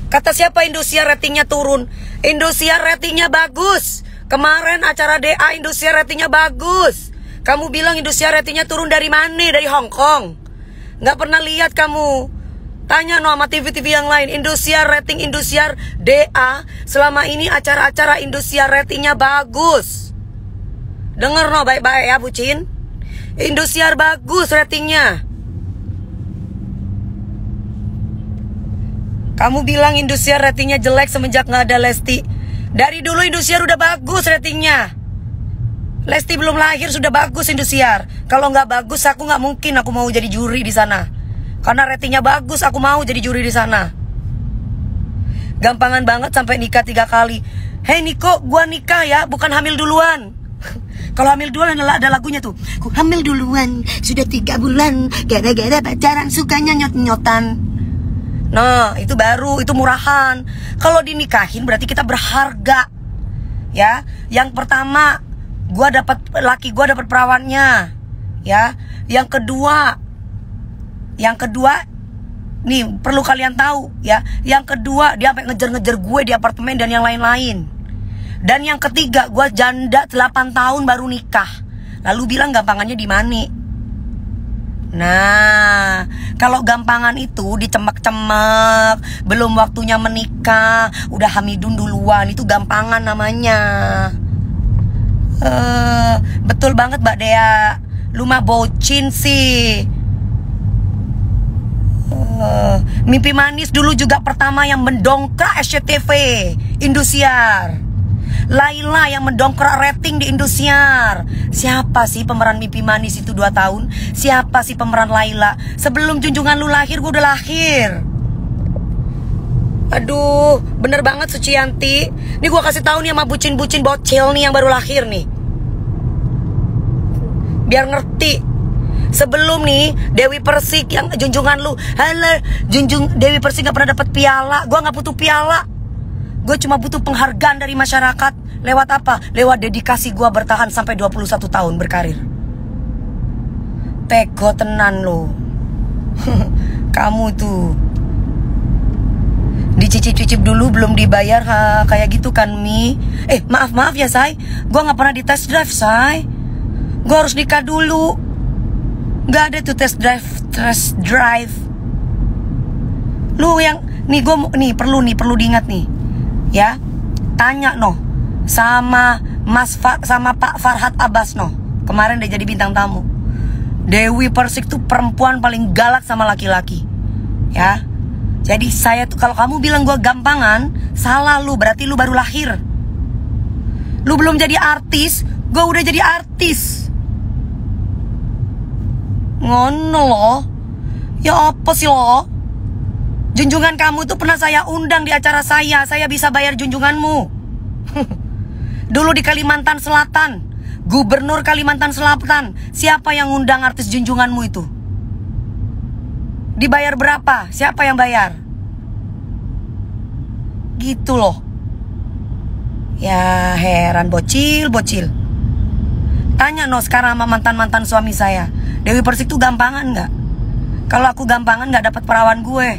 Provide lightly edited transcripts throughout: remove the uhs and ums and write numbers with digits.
Kata siapa Indosiar ratingnya turun? Indosiar ratingnya bagus. Kemarin acara DA Indosiar ratingnya bagus. Kamu bilang Indosiar ratingnya turun dari mana? Dari Hong Kong. Nggak pernah lihat kamu. Tanya no sama TV-TV yang lain. Indosiar rating Indosiar DA selama ini acara-acara Indosiar ratingnya bagus. Dengar no baik-baik ya bucin. Indosiar bagus ratingnya. Kamu bilang Indosiar ratingnya jelek semenjak nggak ada Lesti. Dari dulu Indosiar udah bagus ratingnya. Lesti belum lahir sudah bagus Indosiar. Kalau nggak bagus aku nggak mungkin aku mau jadi juri di sana. Karena ratingnya bagus aku mau jadi juri di sana. Gampangan banget sampai nikah 3 kali. Hei Niko, gua nikah ya, bukan hamil duluan. Kalau hamil duluan ada lagunya tuh. Ku hamil duluan, sudah 3 bulan. Gara-gara pacaran sukanya nyot-nyotan. Nah, itu baru, itu murahan. Kalau dinikahin berarti kita berharga. Ya, yang pertama, laki gua dapat perawannya. Ya, yang kedua, nih perlu kalian tahu ya. Yang kedua, dia sampai ngejar-ngejar gue di apartemen dan yang lain-lain. Dan yang ketiga, gue janda 8 tahun baru nikah. Lalu bilang gampangannya di mana? Nah, kalau gampangan itu dicemek-cemek, belum waktunya menikah, udah hamidun duluan, itu gampangan namanya. Betul banget Mbak Dea. Lu mah bocin sih. Mimpi Manis dulu juga pertama yang mendongkrak SCTV Indosiar. Laila yang mendongkrak rating di Indosiar. Siapa sih pemeran Mimpi Manis itu 2 tahun? Siapa sih pemeran Laila? Sebelum junjungan lu lahir gue udah lahir. Aduh, bener banget Suciyanti. Nih gue kasih tahu nih sama bucin-bucin bocil nih yang baru lahir nih, biar ngerti. Sebelum nih Dewi Persik yang junjungan lu, halo, Dewi Persik gak pernah dapat piala. Gue gak butuh piala. Gue cuma butuh penghargaan dari masyarakat. Lewat apa? Lewat dedikasi gue bertahan sampai 21 tahun berkarir. Tego tenan lo. Kamu tuh dicicip-cicip dulu belum dibayar kayak gitu kan Mi. Maaf ya Say, gue gak pernah di test drive Say. Gue harus nikah dulu. Gak ada tuh test drive. Lu yang nih perlu diingat nih. Ya. Tanya sama sama Pak Farhad Abbas kemarin dia jadi bintang tamu. Dewi Persik tuh perempuan paling galak sama laki-laki. Ya. Jadi saya tuh, kalau kamu bilang gue gampangan, salah lu, berarti lu baru lahir. Lu belum jadi artis, gue udah jadi artis. Ngono loh. Ya apa sih lo? Junjungan kamu tuh pernah saya undang di acara saya bisa bayar junjunganmu. Dulu di Kalimantan Selatan, Gubernur Kalimantan Selatan, siapa yang undang artis junjunganmu itu? Dibayar berapa? Siapa yang bayar? Gitu loh. Ya heran, bocil. Tanya sekarang sama mantan-mantan suami saya, Dewi Persik tuh gampangan nggak? Kalau aku gampangan nggak dapat perawan gue.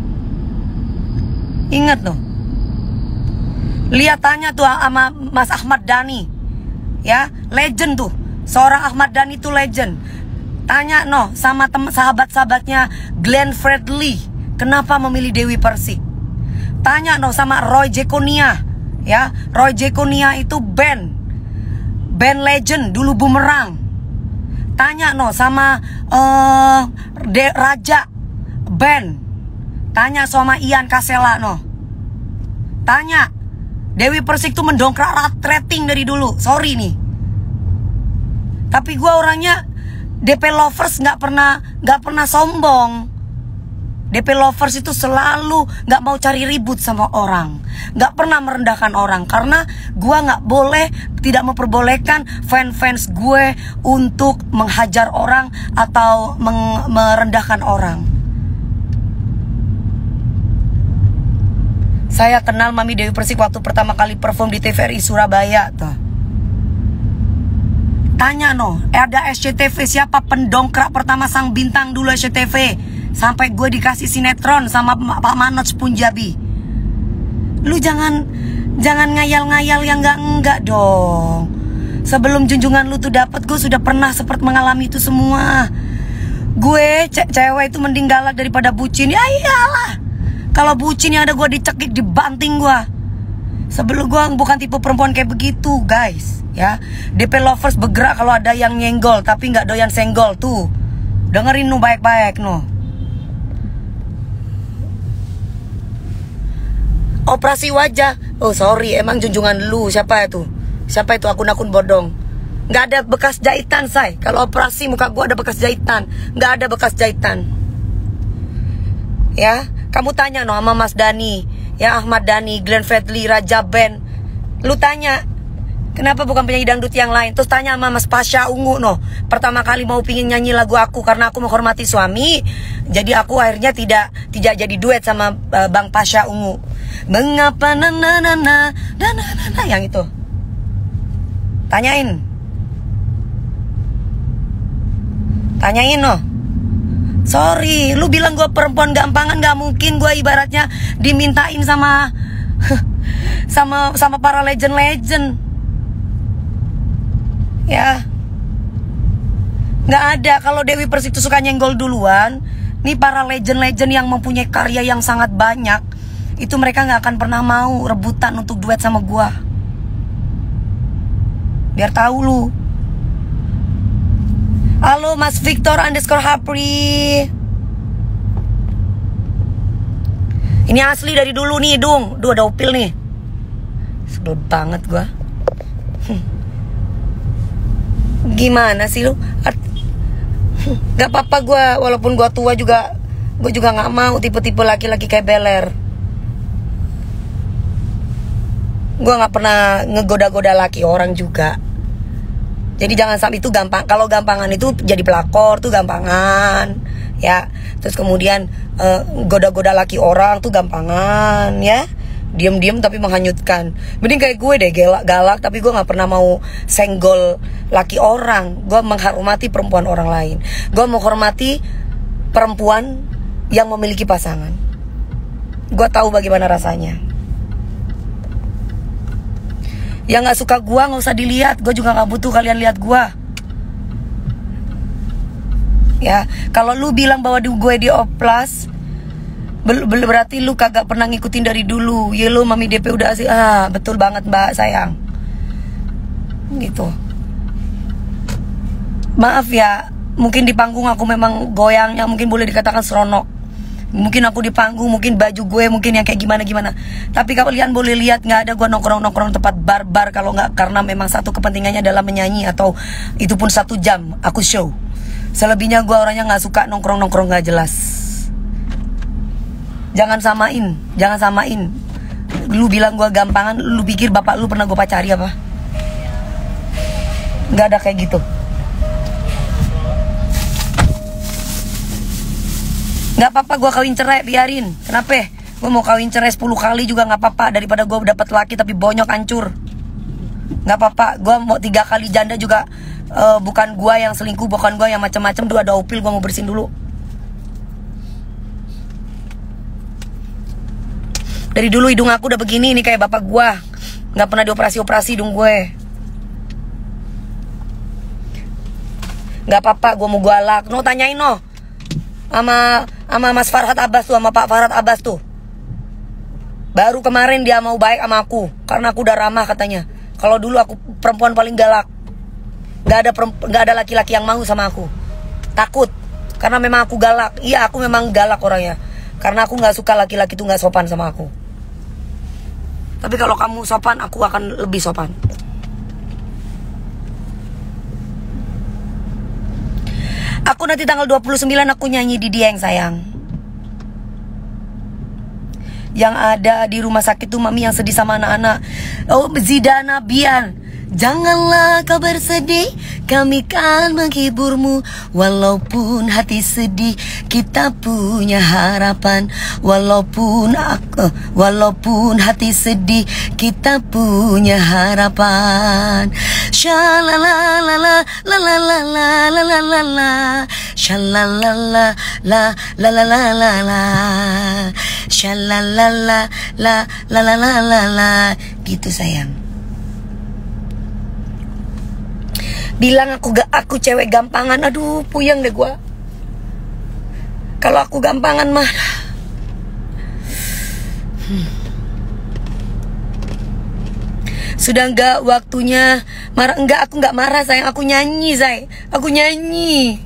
Ingat lihat tanya tuh sama Mas Ahmad Dhani. Ya, legend tuh. Seorang Ahmad Dhani tuh legend. Tanya sama sahabat-sahabatnya Glenn Fredly, kenapa memilih Dewi Persik? Tanya sama Roy Jekonia. Ya, Roy Jekonia itu band legend dulu, Bumerang. Tanya sama Raja band. Tanya sama Ian Kasela Tanya. Dewi Persik tuh mendongkrak rating dari dulu. Sorry nih. Tapi gue orangnya DP lovers, nggak pernah sombong. DP lovers itu selalu nggak mau cari ribut sama orang, nggak pernah merendahkan orang, karena gue tidak memperbolehkan fans gue untuk menghajar orang atau merendahkan orang. Saya kenal Mami Dewi Persik waktu pertama kali perform di TVRI Surabaya tuh. Tanya ada SCTV, siapa pendongkrak pertama sang bintang dulu SCTV, sampai gue dikasih sinetron sama Pak Manoj Punjabi. Lu jangan ngayal-ngayal yang enggak dong. Sebelum junjungan lu tuh dapat, gue sudah pernah seperti mengalami itu semua. Gue cewek itu mending galak daripada bucin. Ya iyalah. Kalau bucin yang ada gue dicekik, dibanting gue. Sebelum gue bukan tipe perempuan kayak begitu, guys. Ya, DP lovers bergerak kalau ada yang nyenggol, tapi nggak doyan senggol tuh. Dengerin nu baik-baik nu. Operasi wajah. Oh sorry, emang junjungan lu siapa itu? Siapa itu akun-akun bodong? Nggak ada bekas jahitan, say. Kalau operasi muka gua ada bekas jahitan. Nggak ada bekas jahitan. Ya, kamu tanya no sama Mas Dani, ya Ahmad Dhani, Glenn Fredly, Raja Ben. Lu tanya, kenapa bukan penyanyi dangdut yang lain? Terus tanya sama Mas Pasha Ungu no. Pertama kali mau pingin nyanyi lagu aku karena aku menghormati suami. Jadi aku akhirnya tidak jadi duet sama Bang Pasha Ungu. Mengapa yang itu? Tanyain no. Sorry, lu bilang gue perempuan gampangan, gak mungkin gue ibaratnya dimintain sama sama para legend. Ya, nggak ada. Kalau Dewi Persik itu suka nyenggol duluan, nih para legend yang mempunyai karya yang sangat banyak, itu mereka nggak akan pernah mau rebutan untuk duet sama gue. Biar tahu lu. Halo Mas Victor _Hapri. Ini asli dari dulu nih, Dung. Duh, ada upil nih. Sebel banget gua. Gimana sih lu? Gak apa-apa gua, walaupun gua tua juga, gua juga gak mau tipe-tipe laki-laki kayak Beler. Gua gak pernah ngegoda-goda laki orang juga. Jadi jangan sampai itu gampang. Kalau gampangan itu jadi pelakor tuh gampangan, ya. Terus kemudian goda-goda laki orang tuh gampangan, ya. Diam-diam tapi menghanyutkan. Mending kayak gue deh, galak tapi gue nggak pernah mau senggol laki orang. Gue menghormati perempuan orang lain. Gue menghormati perempuan yang memiliki pasangan. Gue tahu bagaimana rasanya. Yang gak suka gue gak usah dilihat. Gue juga gak butuh kalian lihat gue. Ya, kalau lu bilang bahwa gue di oplas, berarti lu kagak pernah ngikutin dari dulu. Ya lu Mami DP udah asik. Betul banget mbak, sayang. Gitu. Maaf ya, mungkin di panggung aku memang goyangnya mungkin boleh dikatakan seronok. Mungkin aku di panggung, mungkin baju gue mungkin yang kayak gimana. Tapi kalian boleh lihat nggak ada gue nongkrong tempat bar kalau nggak karena memang satu kepentingannya adalah menyanyi atau itu pun 1 jam aku show. Selebihnya gue orangnya nggak suka nongkrong nggak jelas. Jangan samain. Lu bilang gue gampangan, lu pikir bapak lu pernah gue pacari apa? Nggak ada kayak gitu. Gak apa-apa gue kawin cerai, biarin. Kenapa? Gue mau kawin cerai 10 kali juga gak apa-apa, daripada gue dapet laki tapi bonyok hancur. Gak apa-apa. Gue mau 3 kali janda juga. Bukan gue yang selingkuh, bukan gue yang macam-macam. Dua ada upil, gue mau bersihin dulu. Dari dulu hidung aku udah begini, ini kayak bapak gue. Gak pernah dioperasi hidung gue. Gak apa-apa, gue mau galak. No, tanyain no sama Mas Farhad Abbas tuh, sama Pak Farhad Abbas tuh. Baru kemarin dia mau baik sama aku karena aku udah ramah katanya. Kalau dulu aku perempuan paling galak. Gak ada laki-laki yang mau sama aku. Takut karena memang aku galak. Iya, aku memang galak orangnya. Karena aku gak suka laki-laki tuh gak sopan sama aku. Tapi kalau kamu sopan, aku akan lebih sopan. Aku nanti tanggal 29 aku nyanyi di Dieng, sayang. Yang ada di rumah sakit tuh Mami yang sedih sama anak-anak. Oh, Zidana Bian, janganlah kau bersedih, kami kan menghiburmu. Walaupun hati sedih, kita punya harapan. Walaupun hati sedih, kita punya harapan. Shalalalala, la la la la la la la la, shalalala, la la la la la la. Shalalala la la la la la la. Gitu sayang. Bilang aku cewek gampangan. Aduh, puyeng deh gua. Kalau aku gampangan mah. Sudah enggak waktunya marah. Enggak, aku enggak marah sayang. Aku nyanyi sayang. Aku nyanyi.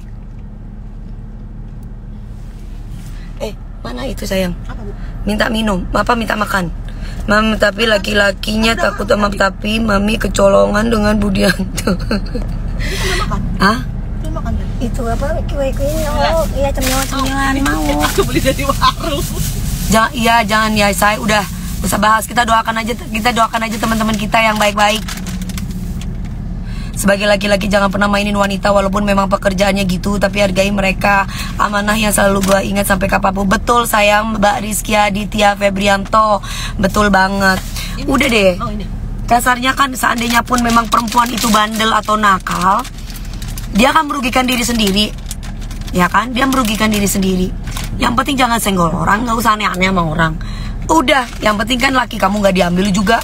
Mana itu sayang? Minta minum, apa minta makan? Mami tapi laki-lakinya takut sama tapi mami kecolongan dengan Budianto. Hah? Itu apa? Kue-kuenya. Oh, iya cemilan mau. Aku beli dari warung. Jangan ya, saya udah usah bahas. Kita doakan aja teman-teman kita yang baik-baik. Sebagai laki-laki jangan pernah mainin wanita walaupun memang pekerjaannya gitu, tapi hargai mereka. Amanah yang selalu gue ingat sampai kapanpun. Betul sayang Mbak Rizky Aditya Febrianto. Betul banget. Udah deh. Kasarnya kan seandainya pun memang perempuan itu bandel atau nakal, dia akan merugikan diri sendiri. Ya kan? Dia merugikan diri sendiri. Yang penting jangan senggol orang, gak usah aneh-aneh sama orang. Udah, yang penting kan laki kamu gak diambil juga.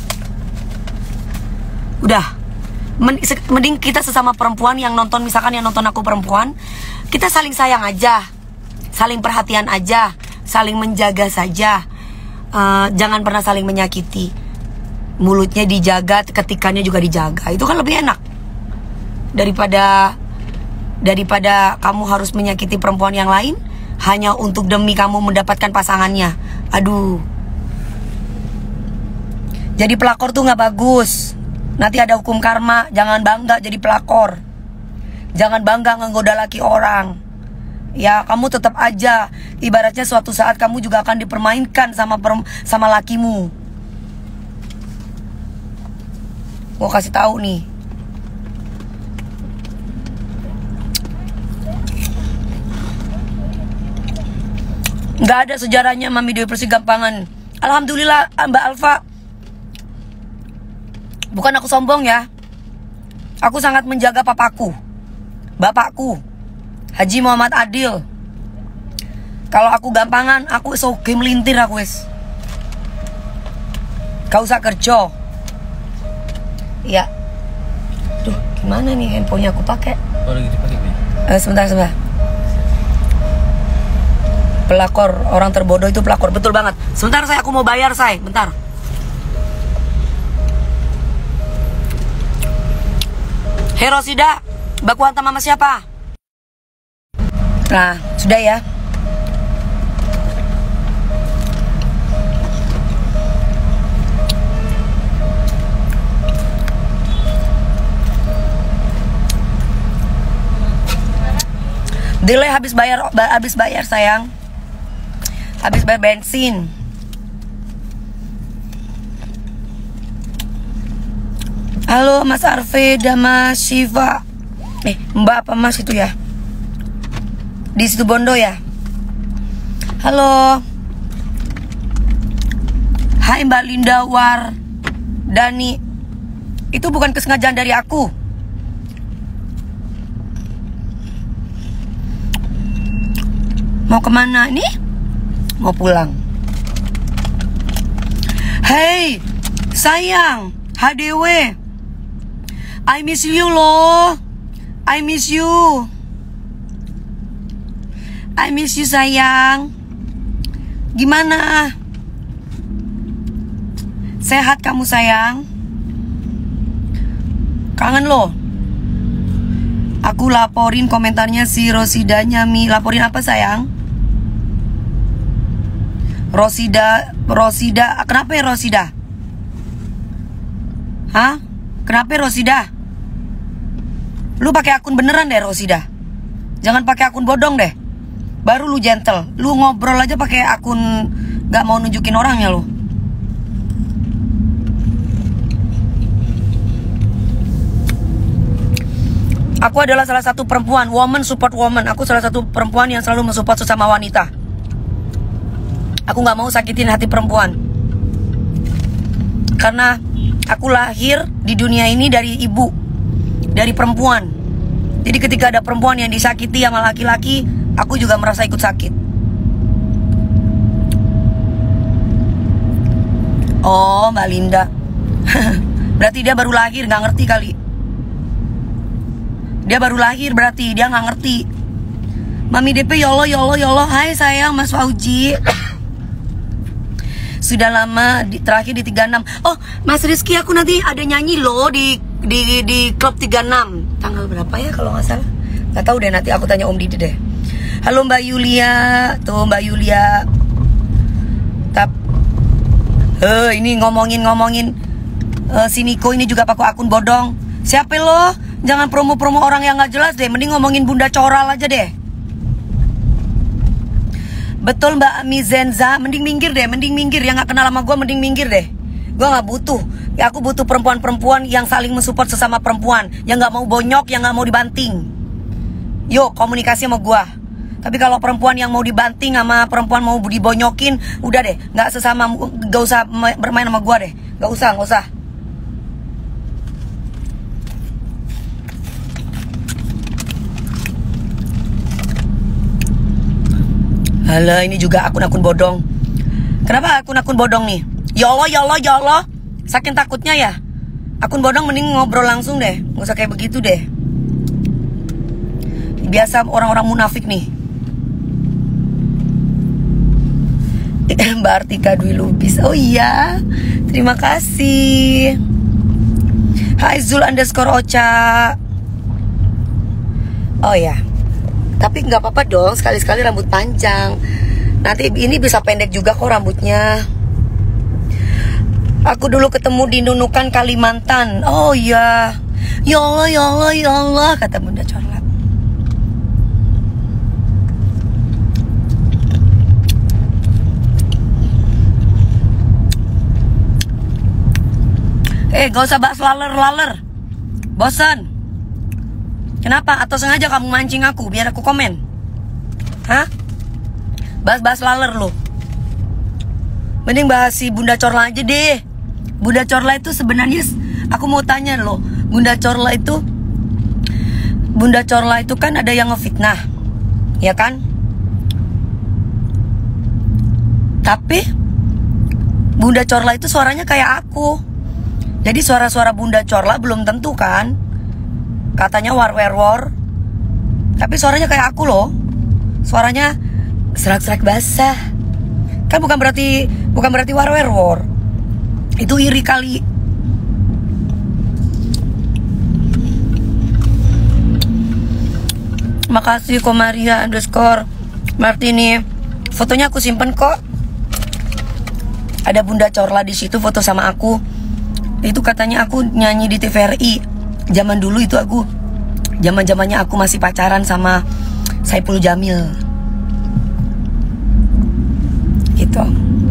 Udah. Mending kita sesama perempuan yang nonton, misalkan yang nonton aku perempuan, kita saling sayang aja, saling perhatian aja, saling menjaga saja. Jangan pernah saling menyakiti. Mulutnya dijaga, ketikannya juga dijaga. Itu kan lebih enak daripada kamu harus menyakiti perempuan yang lain hanya untuk demi kamu mendapatkan pasangannya. Aduh. Jadi pelakor tuh gak bagus. Nanti ada hukum karma. Jangan bangga jadi pelakor. Jangan bangga menggoda laki orang. Ya, kamu tetap aja ibaratnya suatu saat kamu juga akan dipermainkan sama lakimu. Gua kasih tahu nih. Nggak ada sejarahnya Mami Dewi Persik gampangan. Alhamdulillah Mbak Alfa. Bukan aku sombong ya. Aku sangat menjaga papaku, bapakku, Haji Muhammad Adil. Kalau aku gampangan, aku soge melintir aku wes. Gak usah kerja. Ya. Duh, gimana nih handphonenya aku pakai? Oh, lagi dipakai nih. Sebentar. Pelakor, orang terbodoh itu pelakor, betul banget. Sebentar aku mau bayar bentar. Hei Rosida, baku hantam sama siapa? Nah, sudah ya. Delay habis bayar sayang. Habis bayar bensin. Halo Mas Arfe dan Mas Shiva. Mbak apa Mas itu ya? Di situ Bondo ya? Halo. Hai Mbak Linda War Dani. Itu bukan kesengajaan dari aku. Mau kemana ini? Mau pulang. Hey sayang, HDW, I miss you loh. I miss you sayang. Gimana? Sehat kamu sayang? Kangen loh. Aku laporin komentarnya si Rosidanya Mi. Laporin apa sayang? Rosida, kenapa ya Rosida? Hah? Kenapa Rosida? Lu pakai akun beneran deh Rosida. Jangan pakai akun bodong deh. Baru lu gentle. Lu ngobrol aja pakai akun gak mau nunjukin orangnya lu. Aku adalah salah satu perempuan, woman support woman. Aku salah satu perempuan yang selalu mensupport sesama wanita. Aku gak mau sakitin hati perempuan. Karena aku lahir di dunia ini dari ibu, dari perempuan. Jadi ketika ada perempuan yang disakiti sama laki-laki, aku juga merasa ikut sakit. Oh, Mbak Linda. Berarti dia baru lahir, nggak ngerti kali. Dia baru lahir berarti, dia nggak ngerti. Mami DP, yolo. Hai sayang, Mas Fauji. Sudah lama, terakhir di 36. Oh, Mas Rizky, aku nanti ada nyanyi loh di klub 36. Tanggal berapa ya kalau nggak salah? Nggak tahu deh, nanti aku tanya Om Didi deh. Halo Mbak Yulia. Tuh Mbak Yulia. Ini ngomongin si Niko ini juga pakai akun bodong. Siapa lo? Jangan promo-promo orang yang nggak jelas deh. Mending ngomongin Bunda Coral aja deh. Betul Mbak Ami Zenza. Mending minggir deh. Yang nggak kenal sama gue mending minggir deh. Gue nggak butuh. Ya aku butuh perempuan-perempuan yang saling mensupport sesama perempuan. Yang nggak mau bonyok, yang nggak mau dibanting. Yuk komunikasi sama gue. Tapi kalau perempuan yang mau dibanting sama perempuan mau dibonyokin, udah deh, nggak sesama, gak usah bermain sama gua deh, nggak usah. Halo, ini juga akun-akun bodong. Kenapa akun-akun bodong nih? Ya Allah, saking takutnya ya. Akun bodong mending ngobrol langsung deh, nggak usah kayak begitu deh. Biasa orang-orang munafik nih. Mbak Artika Dwi Lubis. Oh iya, terima kasih. Hai Zul _Ocha. Oh ya, tapi nggak apa-apa dong, sekali-sekali rambut panjang. Nanti ini bisa pendek juga kok rambutnya. Aku dulu ketemu di Nunukan, Kalimantan. Oh iya, ya Allah, kata Bunda Corla. Gak usah bahas laler. Bosan. Kenapa? Atau sengaja kamu mancing aku biar aku komen? Hah? Bahas laler lo. Mending bahas si Bunda Corla aja deh. Bunda Corla itu sebenarnya, aku mau tanya lo, Bunda Corla itu kan ada yang ngefitnah, ya kan? Tapi Bunda Corla itu suaranya kayak aku. Jadi suara-suara Bunda Corla belum tentu kan. Katanya war. Tapi suaranya kayak aku loh. Suaranya serak-serak basah. Kan bukan berarti war. Itu iri kali. Makasih Komaria _Martini. Fotonya aku simpen kok. Ada Bunda Corla di situ, foto sama aku. Itu katanya aku nyanyi di TVRI. Zaman dulu itu aku, zaman-zamannya aku masih pacaran sama Saipul Jamil. Gitu.